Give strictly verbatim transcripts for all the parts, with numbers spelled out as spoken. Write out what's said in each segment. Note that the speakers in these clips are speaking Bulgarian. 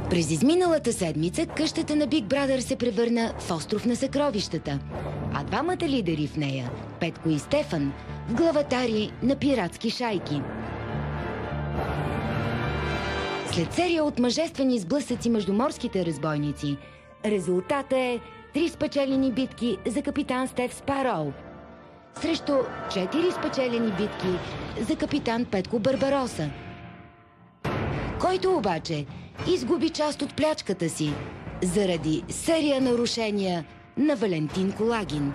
През изминалата седмица къщата на Биг Брадър се превърна в остров на съкровищата, а двамата лидери в нея, Петко и Стефан, в главатари на пиратски шайки. След серия от мъжествени сблъсъци между морските разбойници, резултата е три спечелени битки за капитан Стеф Спароу срещу четири спечелени битки за капитан Петко Барбароса, който обаче изгуби част от плячката си заради серия нарушения на Валентин Колагин.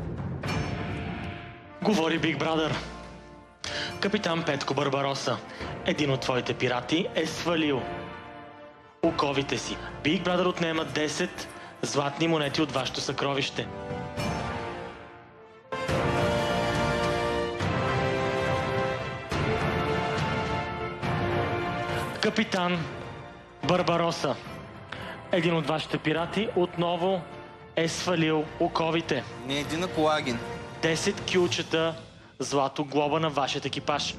Говори Биг Брадър. Капитан Петко Барбароса, един от твоите пирати, е свалил оковите си. Биг Брадър отнема десет златни монети от вашето съкровище. Капитан Барбароса, един от вашите пирати, отново е свалил оковите. Не един на Колагин. десет кюлчета злато глоба на вашия екипаж.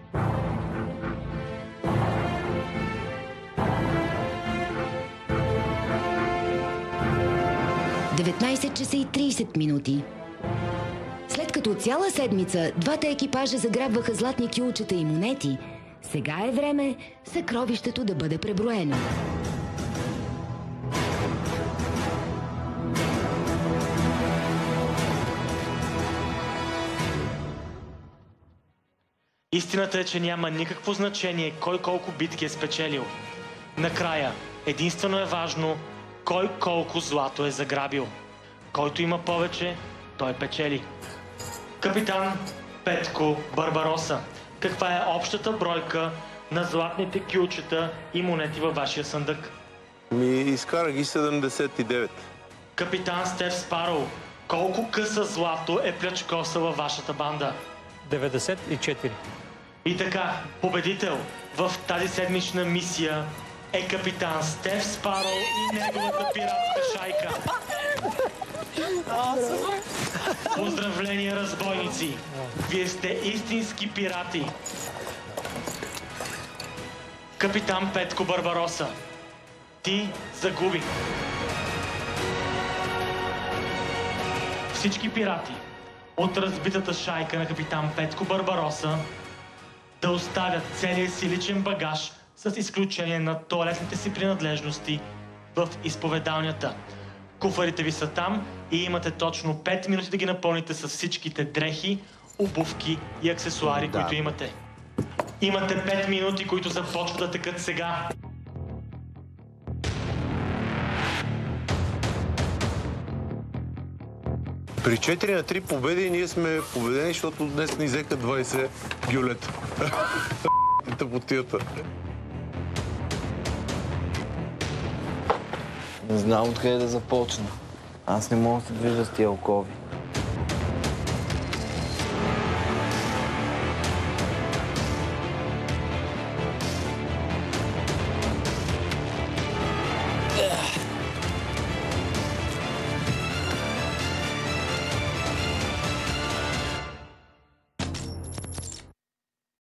деветнайсет часа и трийсет минути. След като цяла седмица двата екипажа заграбваха златни кюлчета и монети, сега е време съкровището да бъде преброено. Истината е, че няма никакво значение кой колко битки е спечелил. Накрая, единствено е важно кой колко злато е заграбил. Който има повече, той печели. Капитан Петко Барбароса, каква е общата бройка на златните кюлчета и монети във вашия съндък? Ми изкарах ги седемдесет и девет. Капитан Стеф Спароу, колко къса злато е плячкосала вашата банда? деветдесет и четири. И така, победител в тази седмична мисия е капитан Стеф Спароу и неговата пиратска шайка. Поздравления, разбойници! Вие сте истински пирати! Капитан Петко Барбароса, ти загуби! Всички пирати от разбитата шайка на капитан Петко Барбароса да оставят целия си личен багаж с изключение на тоалетните си принадлежности в изповедалнята. Куфарите ви са там и имате точно пет минути да ги напълните с всичките дрехи, обувки и аксесуари, да. които имате. Имате пет минути, които започват да текат сега. При четири на три победи ние сме победени, защото днес ни взеха двайсет гюлета. Тъпотията. Не знам откъде да започна. Аз не мога да се движа с тия окови.